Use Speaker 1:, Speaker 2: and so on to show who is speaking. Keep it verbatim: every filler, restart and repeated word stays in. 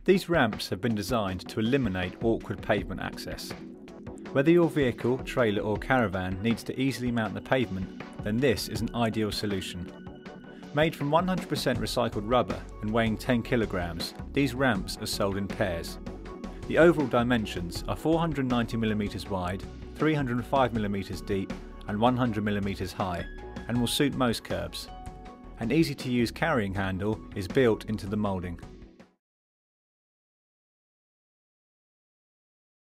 Speaker 1: These ramps have been designed to eliminate awkward pavement access. Whether your vehicle, trailer or caravan needs to easily mount the pavement, then this is an ideal solution. Made from one hundred percent recycled rubber and weighing ten kilograms, these ramps are sold in pairs. The overall dimensions are four hundred ninety millimeters wide, three hundred five millimeters deep and one hundred millimeters high, and will suit most curbs. An easy to use carrying handle is built into the moulding.